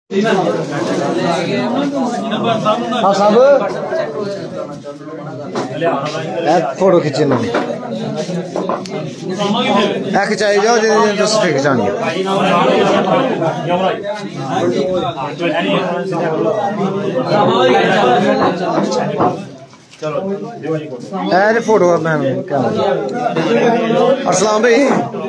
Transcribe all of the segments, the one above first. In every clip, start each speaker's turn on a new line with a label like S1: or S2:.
S1: Photo खिंचे खिंचाई जाओ जिन्हें खिंचानी है फोटो अस्सलाम भाई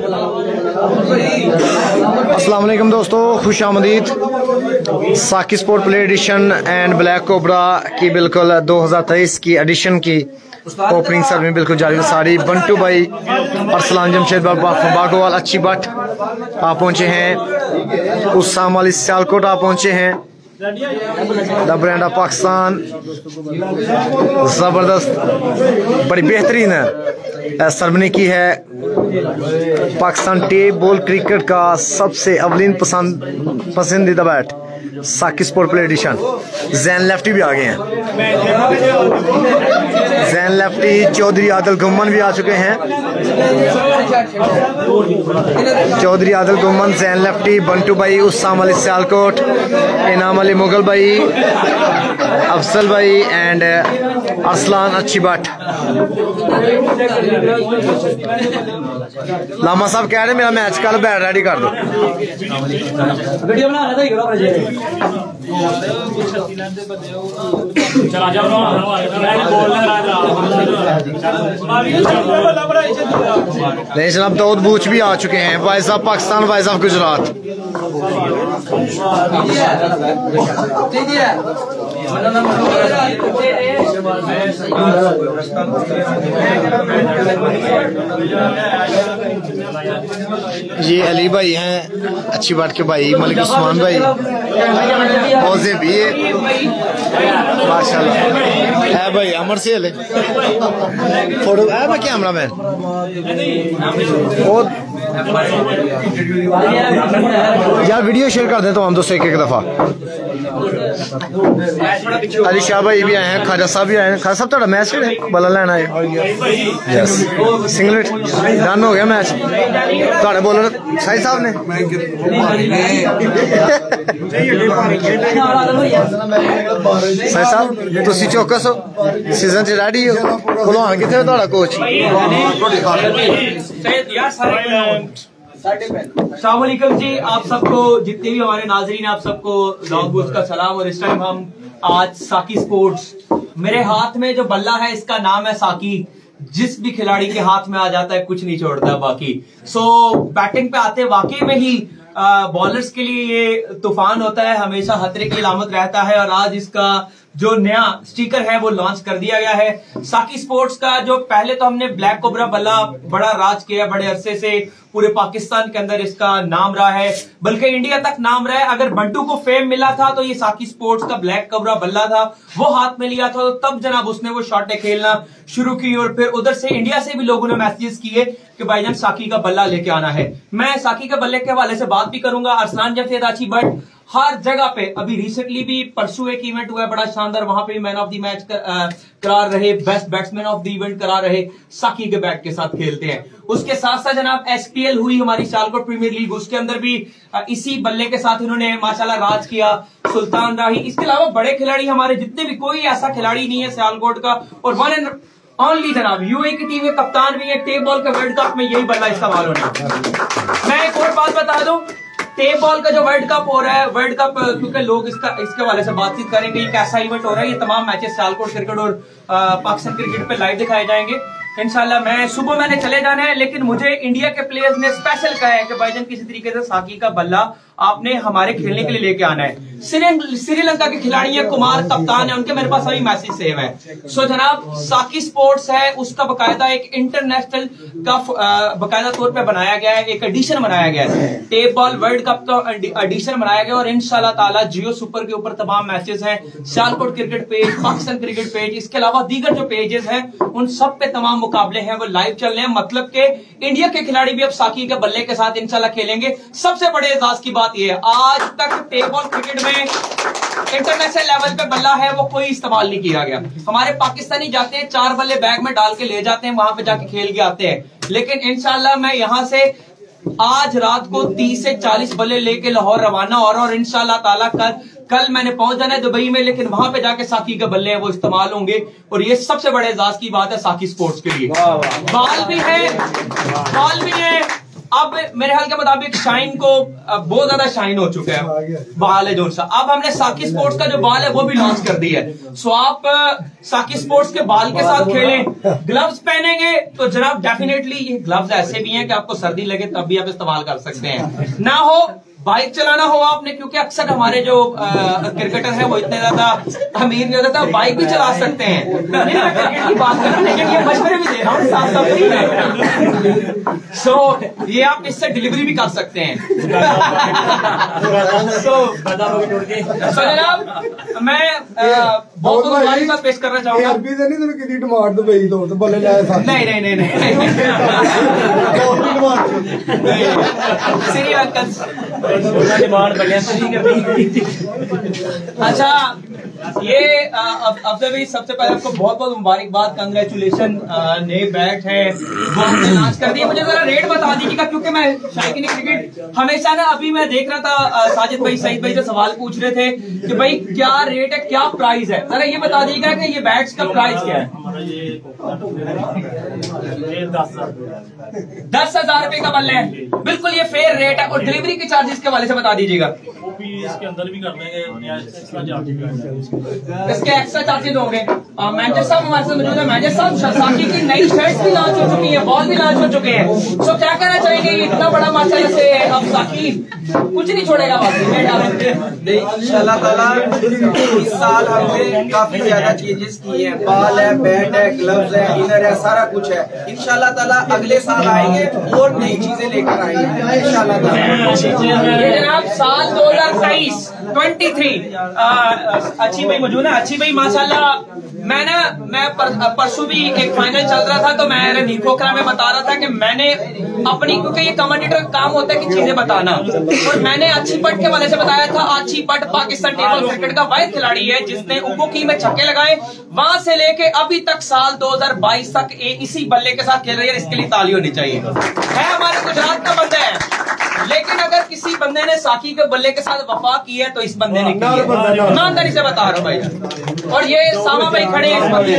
S1: अस्सलाम वालेकुम दोस्तों, खुश आमदीद। Saqi sport play edition and black cobra की बिल्कुल 2023 की एडिशन की ओपनिंग सर्विस बिल्कुल जारी। सारी बंटू भाई अरसलान जमशेद बागोवाल अच्छी बट आप पहुंचे हैं, उस्साम वाली सियालकोट आप पहुंचे हैं। द ब्रांड ऑफ पाकिस्तान जबरदस्त बड़ी बेहतरीन सरमनी की है। पाकिस्तान टेप बॉल क्रिकेट का सबसे अवलीन पसंदीदा bat Saqi sport play edition. Zain lefty भी आ गए हैं, जैन लेफ्टी चौधरी आदिल गुम्मन भी आ चुके हैं। चौधरी आदिल गुम्मन, जैन लेफ्टी, बंटू भाई, उस्साम अली सियालकोट, इनाम अली मुगल भाई, अफसल भाई एंड अरसलान अच्छी बट। लामा साहब कह रहे मेरा मैच कल बैट रेडी कर दो। नहीं जनाब, दाऊद बूच भी आ चुके हैं, भाई साहब पाकिस्तान, भाई साहब गुजरात। ये अली भाई हैं अच्छी बात के भाई, मलिक उस्मान भाई, मौजे भी है माशाल्लाह है भाई। अमर से ले फोटो है मैं कैमरा मैन यार वीडियो शेयर कर दे तो हम दोस्तों एक दफा। अली शाह भाई भी आए हैं, खाजा साहब भी आए हैं। खाजा साहब मैच बल्ला लेना है, यस सिंगलेट डन हो गया मैच। ਤੁਹਾਡੇ ਬੋਲਰ ਸਾਈ ਸਾਹਿਬ ਨੇ ਸਾਈ ਸਾਹਿਬ ਤੁਸੀਂ ਚੌਕਸ ਹੋ, ਸੀਜ਼ਨ ਚ ਰੈਡੀ ਹੋ। ਭਲਵਾਨ ਕਿੱਥੇ ਹੋ ਤੁਹਾਡਾ ਕੋਚ?
S2: अस्सलाम वालेकुम जी, आप सबको जितने भी हमारे नाजरीन आप सबको दाऊद बूच का सलाम। और इस टाइम हम आज साकी स्पोर्ट्स, मेरे हाथ में जो बल्ला है इसका नाम है साकी। जिस भी खिलाड़ी के हाथ में आ जाता है कुछ नहीं छोड़ता बाकी। सो बैटिंग पे आते वाकई में ही बॉलर्स के लिए ये तूफान होता है, हमेशा खतरे की अलामत रहता है। और आज इसका जो नया स्टिकर है वो लॉन्च कर दिया गया है। साकी स्पोर्ट्स का जो पहले तो हमने ब्लैक कोबरा बल्ला बड़ा राज किया, बड़े अरसे से पूरे पाकिस्तान के अंदर इसका नाम रहा है, बल्कि इंडिया तक नाम रहा है। अगर बंटू को फेम मिला था तो ये साकी स्पोर्ट्स का ब्लैक कोबरा बल्ला था, वो हाथ में लिया था, तो तब जनाब उसने वो शॉटें खेलना शुरू की। और फिर उधर से इंडिया से भी लोगों ने मैसेजेस किए कि भाईजान साकी का बल्ला लेके आना है। मैं साकी के बल्ले के हवाले से बात भी करूंगा। अरसलान जमशेद अच्छी बट हर जगह पे, अभी रिसेंटली भी परसों एक इवेंट हुआ है बड़ा शानदार, वहां पे मैन ऑफ द मैच करार रहे, best batsman of the event करार रहे, साकी के बैट के साथ खेलते हैं। उसके साथ साथ जनाब एसपीएल हुई हमारी सियालकोट प्रीमियर लीग, उसके अंदर भी इसी बल्ले के साथ इन्होंने माशाल्लाह राज किया, सुल्तान राही। इसके अलावा बड़े खिलाड़ी हमारे जितने भी, कोई ऐसा खिलाड़ी नहीं है सियालकोट का। और वन एंड ओनली जनाब यूएई की टीम में कप्तान भी है, टेप बॉल के वर्ल्ड कप में यही बल्ला इस्तेमाल होना। मैं एक और बात बता दूं, टेप बॉल का जो वर्ल्ड कप हो रहा है, वर्ल्ड कप क्योंकि लोग इसके हवाले से बातचीत करेंगे, ये कैसा इवेंट हो रहा है। ये तमाम मैचेस सियालकोट क्रिकेट और पाकिस्तान क्रिकेट पे लाइव दिखाए जाएंगे इंशाल्लाह। मैं सुबह मैंने चले जाना है, लेकिन मुझे इंडिया के प्लेयर्स ने स्पेशल कहा है कि भाईजान किसी तरीके से साकी का बल्ला आपने हमारे खेलने के लिए लेके आना है। श्रीलंका के खिलाड़ी है, कुमार कप्तान है, उनके मेरे पास अभी मैसेज सेव है। सो जनाब साकी स्पोर्ट्स है, उसका बकायदा एक इंटरनेशनल का बकायदा तौर पे बनाया गया है, एक एडिशन बनाया गया है, टेप बॉल वर्ल्ड कप का एडिशन बनाया गया। और इंशाल्लाह ताला जियो सुपर के ऊपर तमाम मैचेस हैं, Sialkot cricket page, Pakistan cricket page, इसके अलावा दीगर जो पेजेस हैं उन सब पे तमाम मुकाबले हैं वो लाइव चल रहे हैं। मतलब के इंडिया के खिलाड़ी भी अब साकी के बल्ले के साथ इंशाल्लाह खेलेंगे। सबसे बड़े एजाज की बात यह है, आज तक टेप बॉल क्रिकेट में इंटरनेशनल लेवल पे बल्ला है वो कोई इस्तेमाल नहीं किया गया। हमारे पाकिस्तानी जाते हैं 4 बल्ले बैग में डाल के ले जाते हैं, वहां पे जाके खेल के आते हैं। लेकिन इंशाल्लाह मैं यहां से आज रात को 30 से 40 बल्ले लेके लाहौर रवाना और इंशाल्लाह ताला कल मैंने पहुंच जाना है दुबई में, लेकिन वहां पे जाके साकी के बल्ले हैं वो इस्तेमाल होंगे। और ये सबसे बड़े एजाज की बात है साकी स्पोर्ट्स के लिए। बाल भी है। अब मेरे ख्याल के मुताबिक शाइन को बहुत ज्यादा शाइन हो चुका है बाल है जो सा। अब हमने साकी स्पोर्ट्स का जो बाल है वो भी लॉन्च कर दिया है। सो आप साकी स्पोर्ट्स के बाल के साथ खेलें, ग्लव्स पहनेंगे तो जनाब डेफिनेटली ये ग्लव्स ऐसे भी हैं कि आपको सर्दी लगे तब भी आप इस्तेमाल कर सकते हैं। ना हो बाइक चलाना हो आपने, क्योंकि अक्सर हमारे जो क्रिकेटर है वो इतने ज्यादा अमीर नहीं होता, तो बाइक भी चला सकते हैं। नहीं मैं क्रिकेट की बात कर रहा हूँ, लेकिन ये मशवरे भी दे रहा हूँ साथ साथ। सो ये आप इससे डिलीवरी भी कर सकते हैं। जनाब मैं बहुत तुम्हारी बात पेश करना चाहूंगा। अच्छा ये अफजल भाई सबसे पहले आपको बहुत बहुत मुबारकबाद, कंग्रेचुलेशन। नए बैट है वो हमने लॉन्च कर दिए। मुझे जरा रेट बता दीजिएगा, क्योंकि मैं शायकीन क्रिकेट हमेशा ना, अभी मैं देख रहा था साजिद भाई सईद भाई से सवाल पूछ रहे थे कि भाई क्या रेट है, क्या प्राइस है, जरा ये बता दीजिएगा कि ये बैट्स का प्राइस क्या है। 10,000 रुपए का बल्ले है, बिल्कुल ये फेयर रेट है। और डिलीवरी के चार्जेस के वाले से बता दीजिएगा।
S3: इसके अंदर भी कर लेंगे,
S2: इसके एक्स्ट्रा चार्जेस होंगे। मैनेजर साहब हमारे साथ मौजूद है। मैनेजर साहब साकी की नई शर्ट्स भी लॉन्च हो चुकी है, बॉल भी लॉन्च हो चुके हैं। सो क्या कहना चाहेंगे, इतना बड़ा माशाल्लाह से अब साकी कुछ नहीं छोड़ेगा
S4: इंशाल्लाह ताला। इस साल हमने काफी ज्यादा चेंजेस किए हैं, बाल है, बैट है, ग्लव्स है, इनर है, सारा कुछ है। इंशाल्लाह ताला अगले साल आएंगे और नई चीजें लेकर आएंगे इंशाल्लाह ताला।
S2: ये जनाब साल 2023 अच्छी भाई मौजूद है। अच्छी भाई माशाल्लाह मैं परसों भी एक फाइनल चल रहा था, तो मैं रणनीत खोखरा में बता रहा था कि मैंने अपनी, क्योंकि ये कमेंटेटर का काम होता है कि चीजें बताना, और मैंने अच्छी पट के वाले से बताया था। अच्छी पट पाकिस्तान टेबल क्रिकेट का वाहिद खिलाड़ी है जिसने उबुकी में छक्के लगाए, वहां से लेके अभी तक साल 2022 तक इसी बल्ले के साथ खेल रही है। इसके लिए ताली होनी चाहिए। है हमारे गुजरात का बंदा है, लेकिन अगर किसी बंदे ने साकी के बल्ले के साथ वफा की है तो इस बंदे ने की है। ईमानदारी से बता रहा हूँ भाई। और ये सामा भाई खड़े हैं इस बंदे।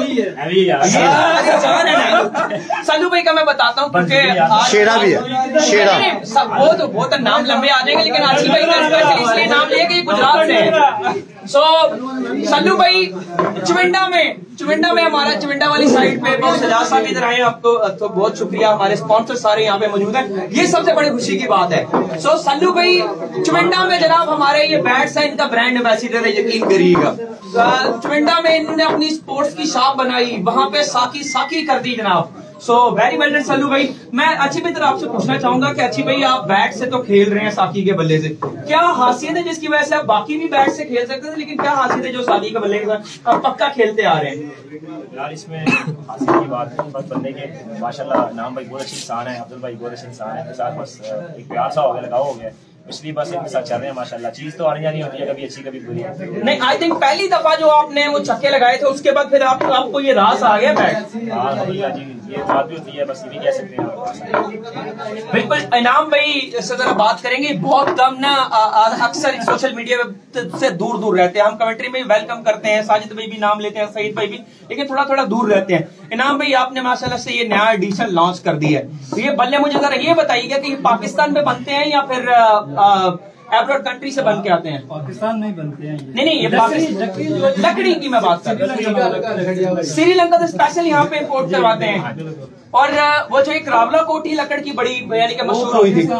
S2: सल्लू भाई का मैं बताता हूँ, क्योंकि
S1: शेरा भी है, शेरा
S2: वो तो नाम लंबे आ जाएंगे, लेकिन अच्छी भाई का स्पेशली इसलिए नाम लिया कि ये गुजरात से है। सो सल्लू भाई चुविंडा में हमारा चुविंडा वाली साइड पे बहुत सजाद साहब इधर आए, आपको तो बहुत शुक्रिया। हमारे स्पॉन्सर सारे यहाँ पे मौजूद हैं, ये सबसे बड़ी खुशी की बात है। सो सल्लू भाई चुविंडा में जनाब हमारे ये बैट्स है, इनका ब्रांड एम्बेसडर है, यकीन करिएगा। चुविंडा में इन्होंने अपनी स्पोर्ट्स की शॉप बनाई, वहां पे साकी कर दी जनाब। So very well done Sallu भाई। मैं अच्छी भाई तरह आपसे पूछना चाहूंगा कि अच्छी भाई आप बैट से तो खेल रहे हैं साकी के बल्ले से, क्या खासियत है जिसकी वजह से आप बाकी भी बैट से खेल सकते थे, लेकिन क्या खासियत है जो साकी के बल्ले के साथ आप पक्का खेलते आ रहे हैं?
S3: यार इसमें खासियत की बात है, बस बंदे के माशाल्लाह नाम भाई बहुत अच्छे इंसान है, अब्दुल भाई बहुत अच्छे इंसान है, साथ बस एक प्यार सा हो गया, लगाव हो गया, इसलिए बस इनके साथ चल रहे हैं माशाल्लाह। चीज तो आनी जानी होती है, कभी अच्छी कभी बुरी।
S2: नहीं आई थिंक पहली दफा जो आपने वो छक्के लगाए थे उसके बाद फिर आपको ये रास आ गया बैट।
S3: हाँ जी, ये बात भी होती है, बस ये भी कह सकते हैं।
S2: बिल्कुल इनाम भाई से जरा बात करेंगे। बहुत कम ना अक्सर सोशल मीडिया से दूर रहते हैं, हम कमेंट्री में वेलकम करते हैं, साजिद भाई भी नाम लेते हैं, सईद भाई भी, लेकिन थोड़ा दूर रहते हैं। इनाम भाई आपने माशाल्लाह से ये नया एडिशन लॉन्च कर दिया है, तो ये बल्ले मुझे जरा ये बताइएगा कि ये पाकिस्तान में बनते हैं या फिर एब्रॉड कंट्री से बन के आते हैं?
S5: पाकिस्तान में ही बनते हैं।
S2: नहीं ये लकड़ी की मैं बात कर रहा हूँ, श्रीलंका से स्पेशल यहाँ पे इम्पोर्ट करवाते हैं। और वो जो एक रावला कोटी लकड़ की बड़ी यानी कि मशहूर हुई थी,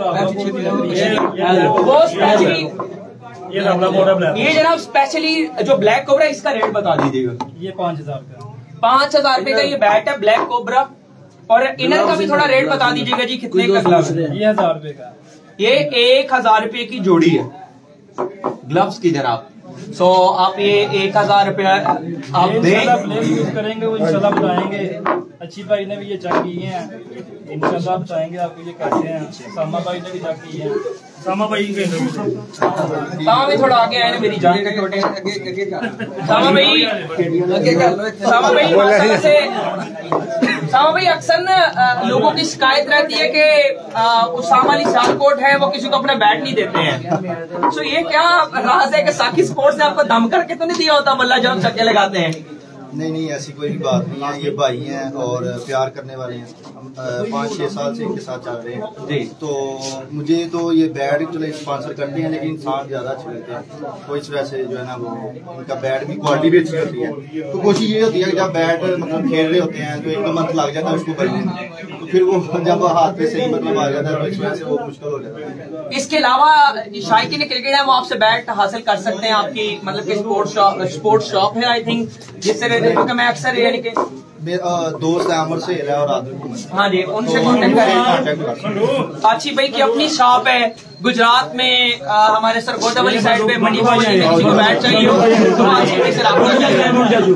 S2: वो स्पेशली ये जनाब स्पेशली जो ब्लैक कोबरा, इसका रेट बता दीजिएगा।
S5: ये 5,000 का
S2: 5,000 रुपए का ये बैट है ब्लैक कोबरा। और इनर का भी थोड़ा रेट बता दीजिएगा जी, कितने का ग्लव्स?
S5: ये 1,000 रुपए का,
S2: ये 1,000 रुपए की जोड़ी है ग्लव्स की जनाब। सो आप ये 1,000 रुपया आप
S5: यूज करेंगे, वो इंशाल्लाह बताएंगे। अच्छी भाई ने भी ये चेक किए हैं, इंशाल्लाह बताएंगे आपको ये कैसे हैं। सामा भाई ने भी चेक किए हैं, सामा भाई के
S2: सामा भी थोड़ा आगे आए मेरी जान के छोटे सामा भाई माशाल्लाह से सामा भाई, अक्सर ना लोगों की शिकायत रहती है कि उसामा अली सियालकोट है वो किसी को अपना बैट नहीं देते हैं। तो ये क्या राज है कि साकी स्पोर्ट्स ने आपको दम करके तो नहीं दिया होता बल्ला जब छक्के लगाते हैं?
S6: नहीं, ऐसी कोई भी बात नहीं है। ये भाई हैं और प्यार करने वाले हैं। हम 5-6 साल से इनके साथ चल रहे हैं जी। तो मुझे तो ये बैट चलो स्पॉन्सर करते हैं, लेकिन इंसान ज्यादा अच्छे लगते हैं। तो इस वजह से जो है ना वो इनका बैट की क्वालिटी भी अच्छी होती है। तो कोशिश ये होती है कि जब बैट मतलब खेल रहे होते हैं तो 1-2 मंथ लग जाता है उसको करने में, तो फिर वो जब हाथ पे सही मतलब आ जाता है तो इस वजह से वो मुश्किल हो जाता है।
S2: इसके अलावा शायकीन क्रिकेट है वो आपसे बैट हासिल कर सकते हैं आपकी मतलब कि स्पोर्ट्स शॉप है आई थिंक, जिससे क्योंकि मैं अक्सर यानी कि
S6: दोस्त है अमर से है और आदमी,
S2: हाँ जी, उनसे कांटेक्ट करें। आची भाई की अपनी शॉप है गुजरात में, हमारे सरगोदा वाली साइड पे मंडी में किसी को बैट चाहिए हो तो आची भाई से राब्ता करें।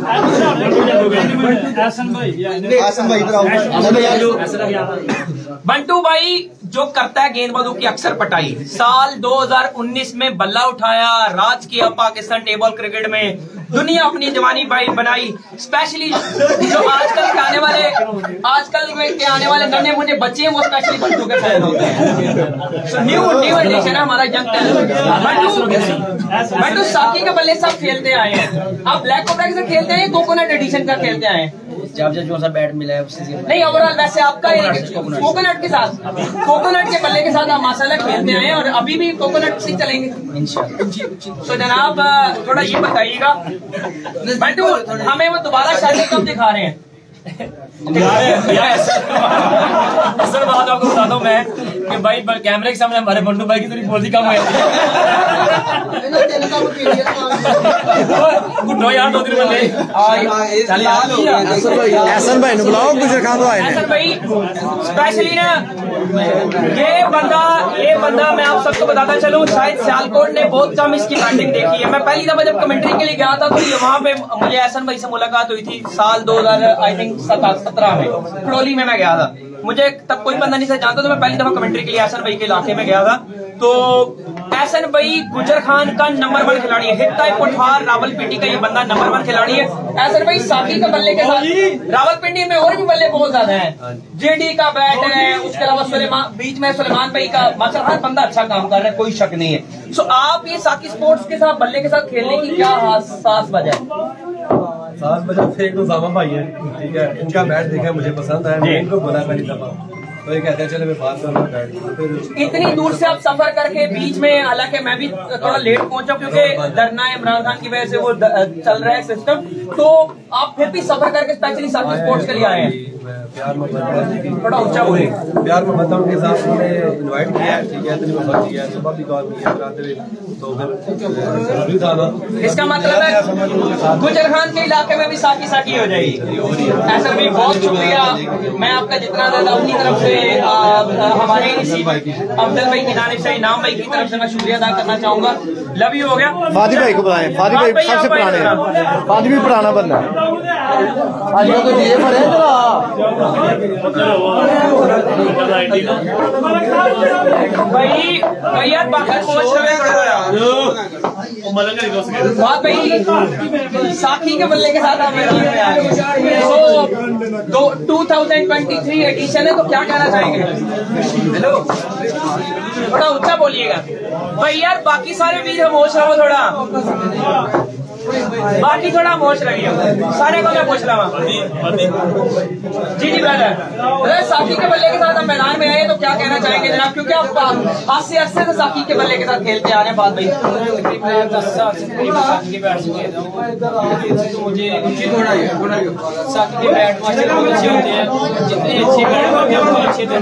S2: बंटू भाई जो करता है गेंदबाजों की अक्सर पटाई, साल 2019 में बल्ला उठाया, राज किया पाकिस्तान टेबल क्रिकेट में, दुनिया अपनी जवानी भाई बनाई। स्पेशली जो आजकल के आने वाले नन्हे मुन्ने बच्चे हैं वो स्पेशली बंटू के फैन होते हैं। न्यू एडिशन है हमारा यंग टैलेंट। बंटू साकी के बल्ले सब खेलते आए हैं, आप ब्लैक कोबरा के साथ खेलते हैं, कोकोनट एडिशन का खेलते आए हैं?
S7: जब जो सा बैट मिला है उससे
S2: नहीं, ओवरऑल वैसे आपका कोकोनट के साथ, कोकोनट के बल्ले के साथ आप माशाल्लाह खेलते हैं और अभी भी कोकोनट से चलेंगे इंशाल्लाह। तो जनाब थोड़ा ये बताइएगा बंटू, हमें वो दोबारा शादी कब दिखा रहे हैं?
S3: असल बात आपको बताता हूँ मैं कि भाई कैमरे के सामने हमारे बंटू भाई की थोड़ी बोलती कम हो जाती है। यार 2 दिन पहले
S1: एहसन भाई ने बुलाओ, गुजर खान आए
S2: एहसन भाई स्पेशली ना ये बंदा मैं आप सबको बताता चलूं, शायद सियालकोट ने बहुत कम इसकी बैटिंग देखी है। मैं पहली दफा जब कमेंट्री के लिए गया था तो ये वहां पे मुझे एहसन भाई से मुलाकात हुई थी साल 2017 में, खड़ोली में मैं गया था। मुझे तब कोई बंदा नहीं से जानता, तो मैं पहली दफा कमेंट्री के लिए एहसन भाई के इलाके में गया था। तो एहसन भाई गुजर खान का नंबर 1 खिलाड़ी है, हिट टाइप कोठार रावलपिंडी का ये बंदा नंबर 1 खिलाड़ी है। एहसन भाई साकी के बल्ले के साथ रावलपिंडी में और भी बल्ले बहुत ज्यादा हैं, जेडी का बैट है, उसके अलावा बीच में सुलेमान भाई का, माशाल्लाह हर बंदा अच्छा काम कर रहा है, कोई शक नहीं है। सो आप ये साकी स्पोर्ट्स के साथ बल्ले के साथ खेलने की क्या खास वजह है?
S8: साथ में जब एक तो सामा भाई है, ठीक है, इनका बैट देखा मुझे पसंद है, मैं इनको बुला पहली दफा, तो ये कहते हैं चले मैं बात करना बैट। फिर
S2: इतनी दूर से आप सफर करके बीच में, हालांकि मैं भी थोड़ा लेट पहुंचा क्योंकि डरना है इमरान खान की वजह से वो चल रहा है सिस्टम, तो आप फिर भी सफर करके स्पेशली साकी स्पोर्ट्स के लिए आए हैं?
S8: प्यार मोहब्बत
S2: थोड़ा ऊंचा बोले।
S8: प्यार मोहब्बत उनके साथ उन्होंने इन्वाइट किया है, ठीक है, इतनी मोहब्बत की है, सुबह भी कॉल की है, तो फिर जरूरी था ना। इसका
S2: मतलब है गुजर खान के इलाके में भी साकी हो जाएगी। ऐसा भी बहुत शुक्रिया, मैं आपका जितना ज्यादा अपनी तरफ से हमारे इसी अफजल भाई की जानिब से, इनाम भाई की तरफ से मैं शुक्रिया अदा करना चाहूंगा। लव यू हो गया।
S1: फादी भाई को बुलाएं, फादी भाई सबसे पुराने हैं, फादी भी पुराना बंदा आजकल तो ये पड़े
S2: भाई यार बाकी कोच भाई साकी के बल्ले के साथ तो 2023 एडिशन है, तो क्या कहना चाहेंगे? हेलो, थोड़ा ऊंचा बोलिएगा भाई यार, बाकी सारे वीर खामोश रहो, थोड़ा बाकी थोड़ा होश रहिए, सारे को मैं पूछ रहा हूँ। जी ब्रदर, साकी के बल्ले के साथ हम मैदान में आए तो क्या कहना चाहेंगे जनाब, क्योंकि आप अरसे से साकी के बल्ले के साथ खेलते आ रहे हैं? बात भाई
S7: 10 साल से साकी के बैट से खेल रहा हूँ, मुझे साकी के बैट बहुत अच्छे होते हैं, जितने अच्छे बैट होते हैं उतने अच्छे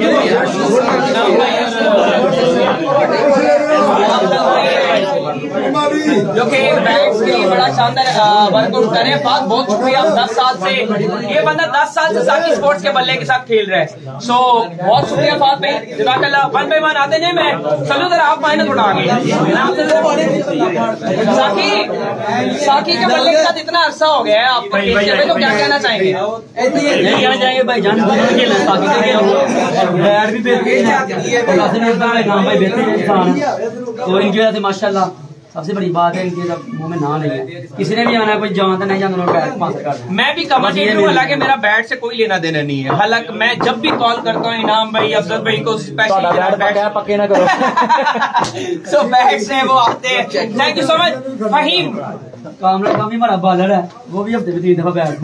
S2: जो कि बैट्स के लिए बड़ा शानदार वर्कआउट कर रहे हैं। बहुत शुक्रिया, 10 साल से ये बंदा 10 साल से साकी स्पोर्ट्स के बल्ले के साथ खेल रहा है। सो बहुत शुक्रिया फात भाई, जज़ाकल्लाह। वन बाय वन आते नहीं, मैं चलो जरा आप आए थोड़ा आगे। साकी के बल्ले के साथ इतना अरसा हो गया है आपको खेलते हुए, तो क्या कहना चाहेंगे?
S7: नहीं कहना चाहेंगे भाई, जान बैट भी तो इनकी वजह से माशाल्लाह सबसे बड़ी बात है इनके मुंह में ना नहीं है, किसी ने भी आना है कोई जानता नहीं जानता बैट स्पॉन्सर कर। मैं भी कमेंटेटर हूं, हालांकि मेरा बैट से कोई लेना देना नहीं है। हालांकि मैं जब भी कॉल करता हूँ इनाम भाई अफजल भाई को स्पेशली पक्के ना करो सो बैट से वो आते हैं। Thank you so much Fahim. Kamra Kami हमारा बॉलर है, वो भी हफ्ते में 3 दफा बैट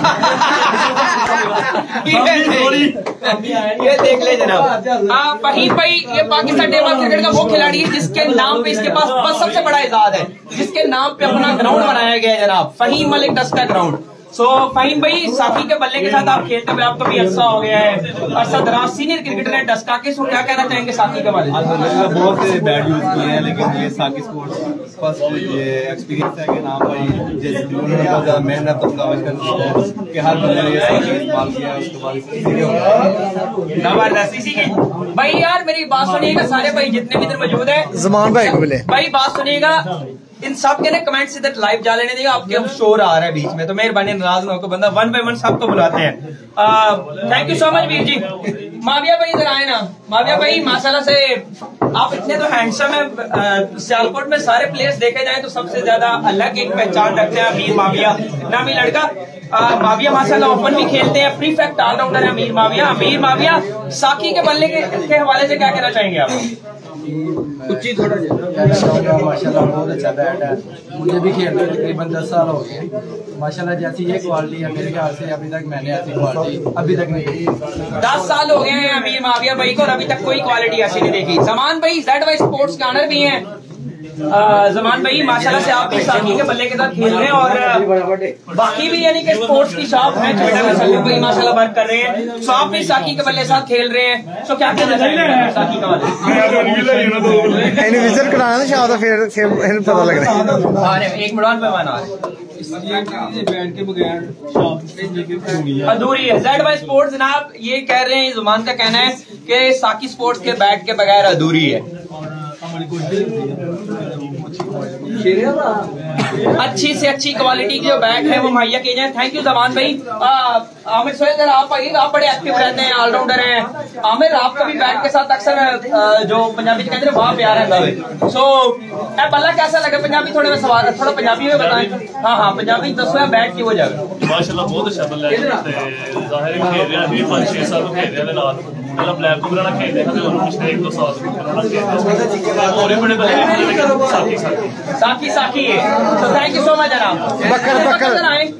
S7: ये देख ले जनाब। हाँ फहीम भाई, ये पाकिस्तान टेबल क्रिकेट का वो खिलाड़ी है जिसके नाम पे इसके पास बस सबसे बड़ा इजाद है, जिसके नाम पे अपना ग्राउंड बनाया गया है जनाब, फहीम मलिक डस्का ग्राउंड। सो फहीम भाई, साकी के बल्ले के साथ आप खेलते हुए आपका भी अच्छा हो गया है, अरशद राज सीनियर क्रिकेटर है डस्का के, सो क्या कहना चाहेंगे साकी के बारे में?
S8: बहुत से बैट यूज किए हैं, लेकिन ये साकी स्पोर्ट्स फर्स्ट ये एक्सपीरियंस है कि नाम भाई जैसे उन्होंने बहुत ज्यादा मेहनत और कावश कर कि हर बंदे ने ये साकी इस्तेमाल किया, उसके बाद
S7: जबरदस्त इसी के भाई। यार मेरी बात सुनिएगा सारे भाई जितने भी इधर मौजूद है,
S1: जमान भाई को मिले
S7: भाई बात सुनिएगा, इन सब के ना कमेंट्स इधर लाइव जा लेने देगा, आपके अब शोर आ रहा है बीच में, तो मेहरबानी नाराज ना होकर बंदा 1 बाय 1 सबको बुलाते हैं। Thank you so much Veer ji. Mavia भाई इधर आए ना, माविया भाई माशाल्लाह से आप इतने तो हैंडसम है, सियालकोट में सारे प्लेयर्स देखे जाए तो सबसे ज्यादा अलग एक पहचान रखते हैं अमीर माविया नामी लड़का। माविया माशाल्लाह ओपन भी खेलते हैं, प्रीफेक्ट ऑलराउंडर है अमीर माविया। अमीर माविया साकी के बल्ले के हवाले से क्या कहना चाहेंगे आप?
S4: कुछ ही थोड़ा माशाल्लाह बहुत अच्छा बैट है, मुझे भी खेलते तकरीबन 10 साल हो गए। माशाल्लाह जैसी ये क्वालिटी है मेरे ख्याल से अभी तक मैंने ऐसी क्वालिटी अभी तक नहीं देखी।
S7: 10 साल हो गए हैं अमीर माविया भाई को और अभी तक कोई क्वालिटी ऐसी नहीं देखी। जमान भाई ZY स्पोर्ट्स के ऑनर भी हैं। जमान भाई माशाल्लाह से आप भी साकी के बल्ले के साथ खेल रहे हैं और बाकी भी यानी कि स्पोर्ट्स की शॉप है छोटा में सभी भाई माशाल्लाह वर्क कर रहे हैं, सो आप भी साकी के बल्ले के साथ खेल रहे हैं, सो क्या कहना चाहेंगे साकी के
S1: इन्हें विजिट कराना ना शायद फिर पता लग रहा है।
S7: एक मिनट मेहमान आ रहे अधूरी है। ZY स्पोर्ट्स जनाब ये कह रहे हैं, जुमान का कहना है कि साकी स्पोर्ट्स के बैट के बगैर अधूरी है। अच्छी से अच्छी क्वालिटी की जो बैट है वो मुहैया किए जाए। थैंक यू जमान भाई। आमिर सोहेल आप आइए, आप बड़े एक्टिव रहते हैं, ऑलराउंडर हैं। आमिर आपका भी बैट के साथ अक्सर जो पंजाबी कहते हैं वहाँ प्यार है। सो बल्ला कैसा लगा? पंजाबी थोड़ा पंजाबी में बताएं। हाँ हाँ पंजाबी दसो बैट की वजह
S5: माशाल्लाह बहुत अच्छा बल्ला है, जाहिर है खेल रहा है 5-6 साल खेल रहा है नाल मतलब ब्लैक कोबरा ना खेल रहा है और पिछले 1-2 साल और बड़े बड़े साकी साकी है। तो थैंक यू सो मच जनाब। बकर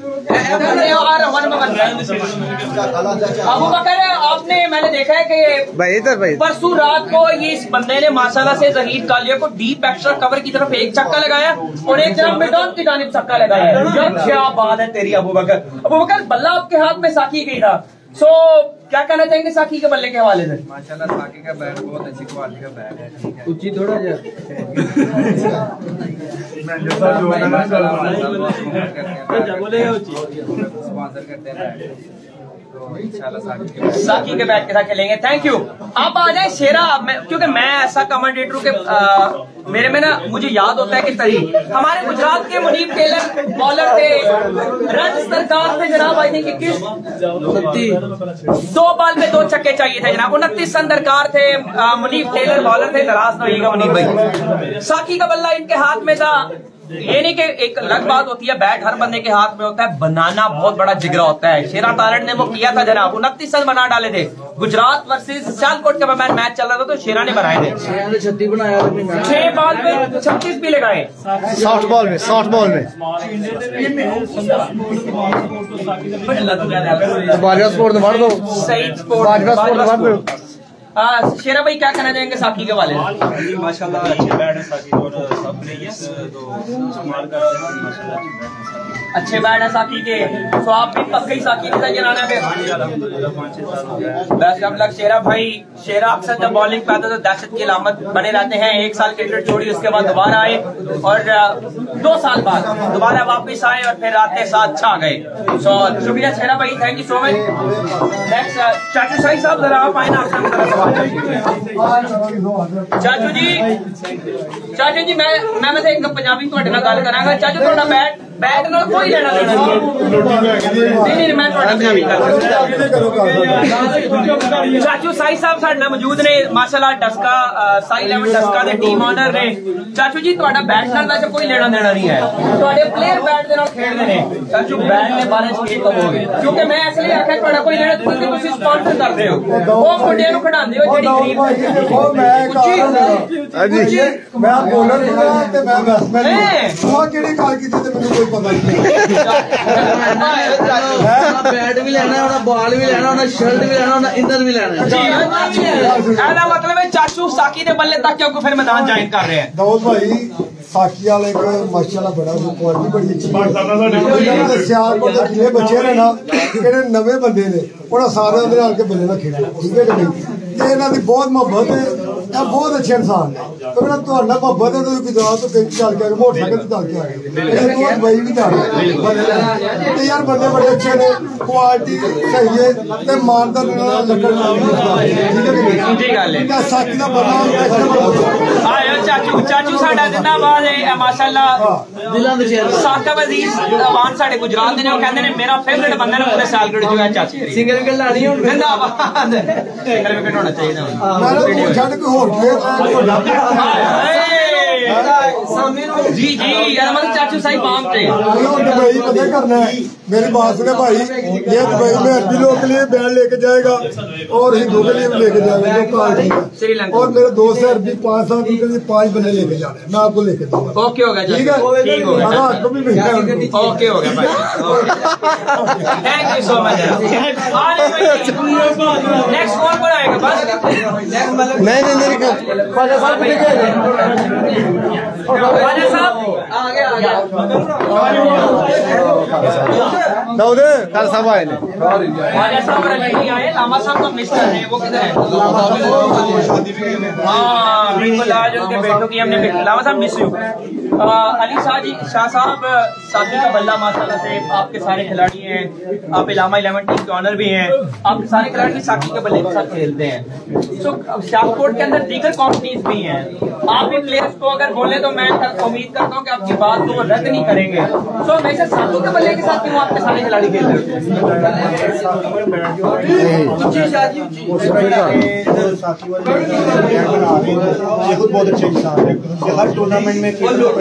S5: अबू बकर आपने मैंने देखा है कि परसों रात को ये इस बंदे ने माशाल्लाह से जहीर कालिया को डीप एक्स्ट्रा कवर की तरफ एक छक्का लगाया और एक जनाब मिडॉन की जानिब छक्का लगाया। क्या बात है तेरी अबू बकर। अबू बकर बल्ला आपके हाथ में साकी गई था, सो क्या कहना चाहेंगे साकी के बल्ले के हवाले से?
S4: माशाल्लाह साकी का बैट बहुत अच्छी क्वालिटी का बैट है, ऊंची थोड़ा स्पॉन्सर करते हैं तो इंशाल्लाह
S7: साकी के बैट के साथ खेलेंगे। Thank you. आप आ जाए शेरा, क्योंकि मैं ऐसा कमेंटेटर के मेरे में ना मुझे याद होता है कि तरीक हमारे गुजरात के मुनीब टेलर बॉलर थे, रन सरकार थे जनाब, आई थिंक 2 बॉल में 2 छक्के चाहिए थे जनाब, 29 रन दरकार थे। मुनीब टेलर बॉलर थे, नाराज ना होइएगा मुनीब भाई। साकी का बल्ला इनके हाथ में था। ये नहीं कि एक अलग बात होती है, बैट हर बंदे के हाथ में होता है, बनाना बहुत बड़ा जिगरा होता है। शेरा टैलेंट ने वो किया था जनाब, 29 रन बना डाले थे। गुजरात वर्सेस सियालकोट का मैच चल रहा था तो शेरा ने बनाए थे,
S4: 36 बनाया,
S7: 6 बॉल में 36 भी लगाए,
S1: सॉफ्ट बॉल में बाजवा स्पोर्ट मार दो,
S7: सही स्पोर्ट
S1: बाजवा स्पोर्ट मार दो।
S7: शेरा भाई क्या कहना चाहेंगे साकी के वाले?
S3: माशाल्लाह अच्छे बैट है साकी और सब प्लेयर्स तो इस्तेमाल करते हैं माशाल्लाह
S7: अच्छे बैट है साकी के, तो आप भी पक्का ही साकी के साथ जनाना है। बस अब लग शेरा भाई, शेरा अक्सर जब बॉलिंग पे आता तो दहशत की अलामत बने रहते हैं। 1 साल क्रिकेट छोड़ी, उसके बाद दोबारा आए और 2 साल बाद दोबारा वापस आए और फिर आते साथ छा गए। सो शुक्रिया शेरा भाई, thank you so much. Next चाचू साई साहब जरा आप आए ना, चाचू जी मैं एक पंजाबी ਤੁਹਾਡੇ ਨਾਲ ਗੱਲ ਕਰਾਂਗਾ। चाचू थोड़ा बैट
S5: बैट नाल कोई लेना देना नहीं मैं चाचू साई साहब साडे नाल मौजूद ने माशाअल्लाह डस्का साई 11 डस्का दे टीम ऑनर ने। चाचू जी तुहाडा बैट नाल वैसे कोई लेना देना नहीं है, तुहाडे प्लेयर बैट दे नाल खेडदे ने। चाचू बैट दे बारे च की कहोगे? क्योंकि मैं इसलिए आख्या तुहाडा कोई लेना क्योंकि तुसीं स्पॉन्सर करदे हो, वो मुंडियां नूं खिडांदे हो जेहड़ी गरीब
S9: मैं बॉलर ते मैं बैट्समैन वो केड़ी गल कीती ते मैनूं कोई पता नहीं।
S4: बैट भी लेना है, बॉल भी लेना है, शर्ट भी लेना है, इनर भी लेना है।
S5: ਇਹਦਾ मतलब है चाचू साकी दे बल्ले तक क्योंकि फिर मैदान ज्वाइन कर रहे हैं।
S9: दाऊद भाई साकी वाले को माशाल्लाह बड़ा क्वालिटी बड़ी अच्छी है। सियालकोट दे जिले बच्चे ने ना ਜਿਹੜੇ ਨਵੇਂ ਬੰਦੇ ਨੇ ਉਹਨਾਂ ਸਾਰਿਆਂ ਦੇ ਨਾਲ ਕੇ ਬੰਦੇ ਨਾਲ ਖੇਡਣਾ ਠੀਕ ਹੈ ਕਿ ਨਹੀਂ ਤੇ ਇਹਨਾਂ ਦੀ ਬਹੁਤ ਮੁਹੱਬਤ ਹੈ, ਇਹ ਬਹੁਤ ਅੱਛੇ ਇਨਸਾਨ ਨੇ। ਤੇ ਮੇਰਾ ਤੁਹਾਡਾ ਮੁਹੱਬਤ ਹੈ ਤੁਸੀਂ ਗੁਜਰਾਤ ਤੋਂ ਪਿੰਡ ਚੱਲ ਕੇ ਮੋਟਰਸਾਈਕਲ ਤੇ ਚੱਲ ਕੇ ਆ ਗਏ ਇਹ ਤੋਂ ਦੁਬਈ ਵੀ ਜਾ ਰਹੇ ਤੇ ਯਾਰ ਬੰਦੇ ਬੜੇ ਅੱਛੇ ਨੇ, ਕੁਆਲਿਟੀ ਸਹੀ ਹੈ ਤੇ ਮਾਨਦਾਰ ਨਾਲ ਲੱਗਣ ਨਾਲ ਠੀਕ ਹੈ ਕਿ ਨਹੀਂ
S5: ਜੀ ਗੱਲ ਹੈ
S9: ਤੇ ਸਾਕੀ ਦਾ ਬੰਦਾ
S5: ਆਇਆ ਚਾਚੂ ਸਾਡਾ ਜਿੰਦਾਬਾਦ ਹੈ ਮਾਸ਼ਾਅੱਲਾ
S4: ਦਿਲਾਂ ਦੇ ਚਿਹਰੇ
S5: ਸਾਕਬ ਅਜ਼ੀਜ਼ ਅਵਾਨ ਸਾਡੇ ਗੁਜਰਾਤ ਦੇ ਨੇ, ਉਹ ਕਹਿੰਦੇ ਨੇ ਮੇਰਾ ਫੇਵਰਿਟ ਬੰਦਾ ਨੇ ਪੂਰੇ ਸਾਲਗੜ ਜੋ ਹੈ ਚਾਚੀ
S4: ਸਿੰਗਲ ਵਿਕਟ ਲਾਣੀ ਹੁਣ
S5: ਜਿੰਦਾਬਾਦ ਸਿੰਗਲ ਵਿਕਟ ਹੋਣਾ ਚਾਹੀਦਾ
S9: ਮੈਂ ਛੱਡ ਕੇ ਹੋਰ ਖੇਡ
S5: जी जी यार मतलब चाचू साई पाम पे
S9: दुबई पता करना है। मेरी बात सुने भाई, ये दुबई में अरबी लोग के लिए बैन लेके जाएगा और हिंदू के लिए भी लेके जाएगा
S5: श्रीलंका।
S9: और मेरे दोस्त है अरबी 5 साल के लिए 5 बंदे लेके जा रहे हैं, मैं आपको लेके दूंगा।
S5: ओके हो गया
S9: ठीक है
S5: ठीक हो गया
S9: आपको भी भेजना है।
S5: ओके हो गया भाई thank you so much. Next कौन पर आएगा बस
S9: नहीं ख्वाजा साहब
S5: ख्वाजा साहब आ गया
S9: दाऊद कल सब आए ने
S5: ख्वाजा साहब नहीं आए, लामा साहब तो मिस कर रहे हैं, वो किधर है? हाँ बिल्कुल आज उनके बेटों की हमने लामा साहब मिस यू। अली शाह साहब साकी का बल्ला माशाल्लाह से आपके सारे खिलाड़ी हैं, आप इलामा 11 टीम के ऑनर भी हैं, आपके सारे खिलाड़ी साकी के बल्ले के साथ खेलते हैं। तो शाहकोट के अंदर दीगर कंपनीज भी हैं, आप भी प्लेयर्स को अगर बोले तो मैं उम्मीद करता हूँ कि आपकी बात को रद्द नहीं करेंगे। तो वैसे साकी के बल्ले के साथ क्यों आपके सारे खिलाड़ी खेल रहे हैं?
S6: ये खुद बहुत अच्छे इंसान है, हर टूर्नामेंट में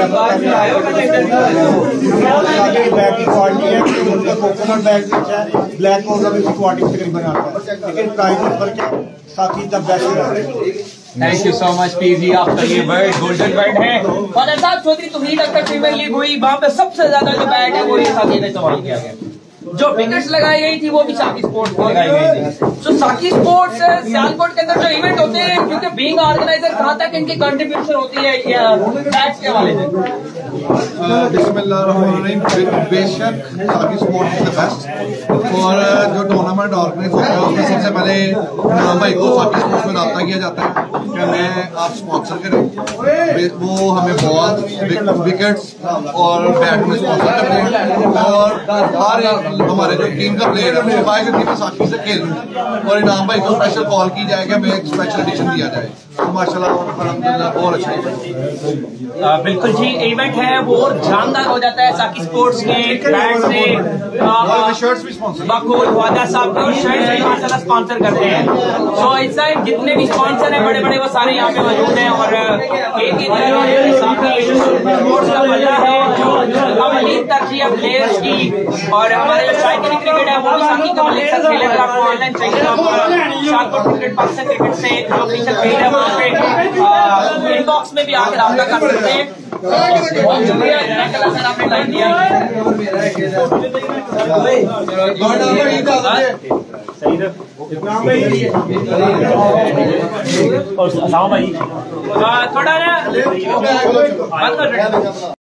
S6: बैग की क्वालिटी है, उनका कोकोनट बैग अच्छा है, ब्लैक कोबरा भी उसकी क्वालिटी तकरीबन आता है, लेकिन प्राइस में फर्क है, साथी द बेस्ट है।
S5: Thank you so much PG, आपका ये वर्ड गोल्डन वर्ड है। और साहब चौधरी तुम्हें तक प्रीमियर लीग हुई, वहाँ पे सबसे ज्यादा जो बैट है वो साकी ने इस्तेमाल किया गया, जो विकेट्स लगाई गई थी वो भी साकी स्पोर्ट्स को लगाई गई थी। तो साकी स्पोर्ट्स सियालकोट के अंदर जो इवेंट होते हैं क्योंकि बीइंग ऑर्गेनाइजर कहाँ तक इनकी कंट्रीब्यूशन होती है बैट्स के हवाले से?
S9: बिस्मिल्लाहिर्रहमानिर्रहीम। बेशक साकी स्पोर्ट्स इज द बेस्ट और जो टूर्नामेंट ऑर्गेनाइज होता है उसमें सबसे पहले नाम भाई को साकी स्पोर्ट्स में रब्ता किया जाता है कि हमें आप स्पॉन्सर करें, वो हमें बॉल विकेट्स और बैट में स्पॉन्सर करते हैं और हर हमारे जो टीम का प्लेयर है वो बाइक टीम साकी से खेल और इनाम भाई को स्पेशल कॉल की जाए कि हमें एक स्पेशल एडिशन दिया जाए। माशाल्लाह अल्हम्दुलिल्लाह बहुत अच्छा
S5: बिल्कुल जी इवेंट है वो जानदार हो जाता है साकी स्पोर्ट्स के बैट से
S9: शर्ट्स भी स्पॉन्सर
S5: बकूल ख्वाजा साहब के शर्ट्स भी माशाल्लाह स्पॉन्सर करते हैं। सो इस टाइम जितने भी स्पॉन्सर हैं बड़े बड़े वो सारे यहाँ पे मौजूद हैं और एक ही साकी स्पोर्ट्स का बल्ला है जो अमलीन तरजीह प्लेयर्स की और हमारे जो शायकीन क्रिकेट है वो भी साकी के बल्ले के साथ खेले। अगर आपको ऑनलाइन चाहिए तो शाहकोट क्रिकेट पाकिस्तान क्रिकेट से जो ऑफिशियल पेज है वहाँ पे इनबॉक्स में भी आकर रब्ता कर सकते हैं। बहुत शुक्रिया सर आपने टाइम दिया।
S3: और भाई
S5: थोड़ा ना